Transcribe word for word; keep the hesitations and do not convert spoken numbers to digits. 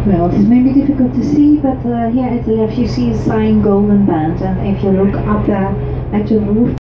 Well, it's maybe difficult to see, but uh, here at the left you see a sign Golden Band, and if you look up there at the roof